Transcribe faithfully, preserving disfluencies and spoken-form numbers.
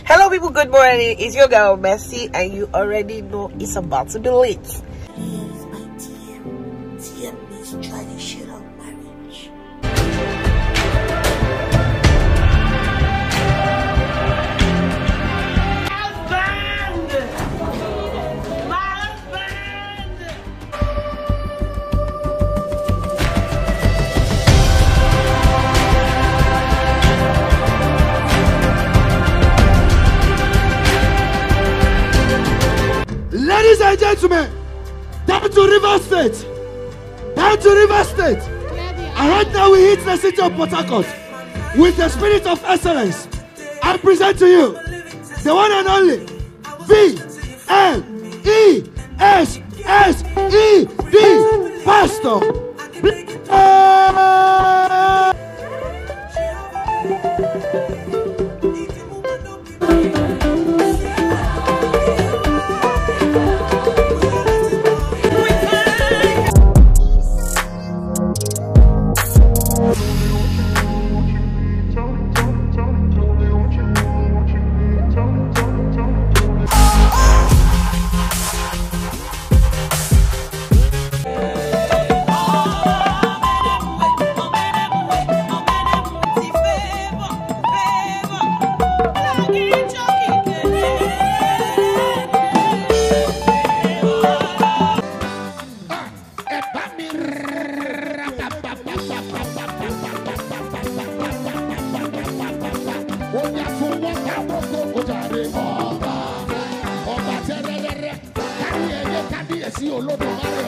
Hello people, good morning. It's your girl Messi and you already know it's about to be lit. Please, my dear, dear, please try this shit on marriage. Husband! My husband! Ladies and gentlemen, down to River State, down to River State, and right now we hit the city of Port Harcourt with the spirit of excellence. I present to you the one and only V L E S S E D Pastor. See you, Lord.